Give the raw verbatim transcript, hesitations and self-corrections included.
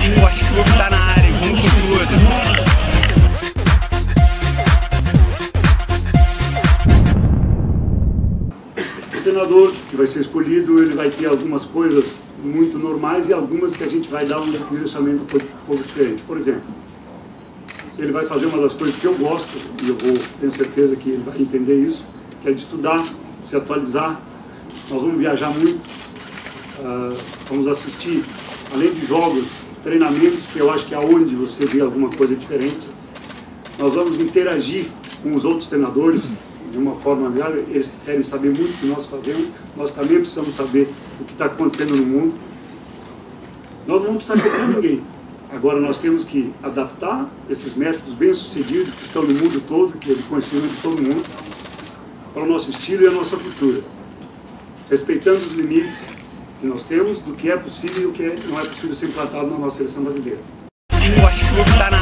Esporte Clube tá na área, vamos com tudo. O treinador que vai ser escolhido, ele vai ter algumas coisas muito normais e algumas que a gente vai dar um direcionamento um pouco diferente. Por exemplo, ele vai fazer uma das coisas que eu gosto, e eu vou, tenho certeza que ele vai entender isso, que é de estudar, se atualizar. Nós vamos viajar muito, uh, vamos assistir, além de jogos, treinamentos, que eu acho que é onde você vê alguma coisa diferente. Nós vamos interagir com os outros treinadores de uma forma amigável. Eles querem saber muito o que nós fazemos, nós também precisamos saber o que está acontecendo no mundo. Nós não precisamos copiar ninguém. Agora nós temos que adaptar esses métodos bem-sucedidos que estão no mundo todo, que é de conhecimento de todo mundo, para o nosso estilo e a nossa cultura, respeitando os limites que nós temos do que é possível e o que não é possível ser implantado na nossa seleção brasileira. Esporte Clube tá na